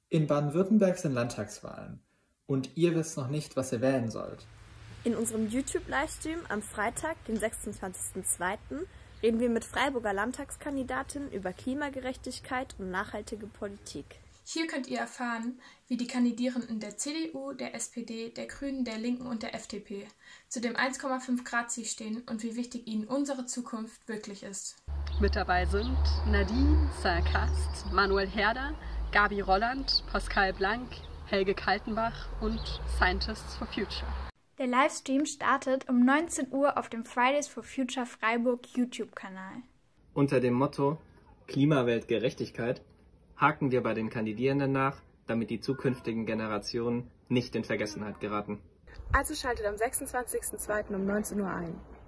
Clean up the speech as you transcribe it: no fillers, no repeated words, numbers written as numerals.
In Baden-Württemberg sind Landtagswahlen und ihr wisst noch nicht, was ihr wählen sollt. In unserem YouTube-Livestream am Freitag, den 26.02., reden wir mit Freiburger Landtagskandidatinnen über Klimagerechtigkeit und nachhaltige Politik. Hier könnt ihr erfahren, wie die Kandidierenden der CDU, der SPD, der Grünen, der Linken und der FDP zu dem 1,5 Grad Ziel stehen und wie wichtig ihnen unsere Zukunft wirklich ist. Mit dabei sind Nadine Sarkast, Manuel Herder, Gabi Rolland, Pascal Blank, Helge Kaltenbach und Scientists for Future. Der Livestream startet um 19 Uhr auf dem Fridays for Future Freiburg YouTube-Kanal. Unter dem Motto Klimawelt Gerechtigkeit haken wir bei den Kandidierenden nach, damit die zukünftigen Generationen nicht in Vergessenheit geraten. Also schaltet am 26.02. um 19 Uhr ein.